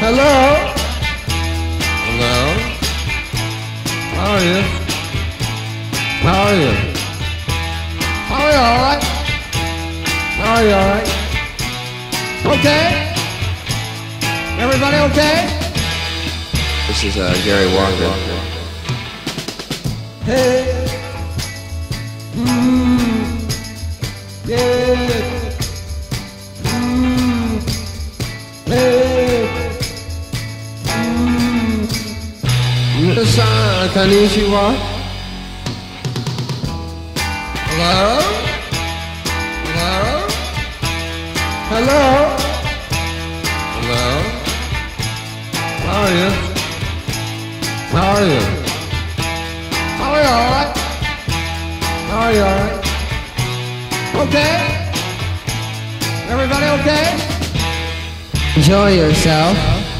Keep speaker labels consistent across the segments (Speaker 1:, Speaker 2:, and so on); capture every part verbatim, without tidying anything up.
Speaker 1: Hello? Hello? How are you? How are you? How are you, alright? How are you, alright? Okay? Everybody okay?
Speaker 2: This is uh, Gary Walker.
Speaker 1: Hey, mm, yeah, mm, hey, mm. San Konnichiwa. Hello? Hello? Hello? Hello? How are you? How are you? How are you, alright? How are you, alright? Okay? Everybody okay?
Speaker 3: Enjoy yourself.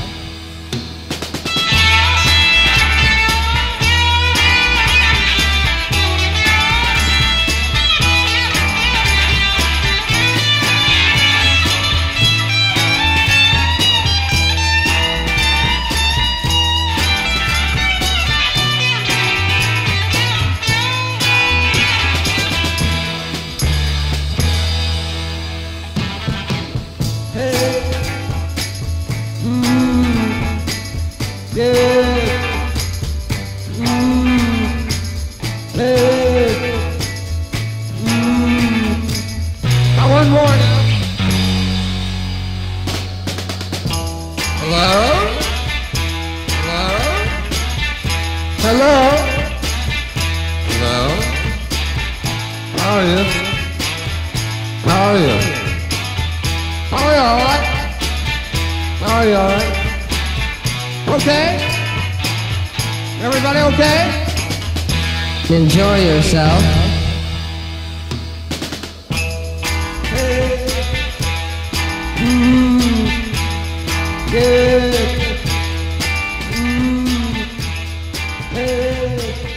Speaker 1: Hey, mm, yeah, mm, hey, mm. Now one more now. Hello? Hello? Hello? Hello? How are you? How are you? How are you, alright? How are you, alright? Okay? Everybody okay?
Speaker 3: Enjoy yourself.
Speaker 1: Hey, mm, yeah, mm, hey.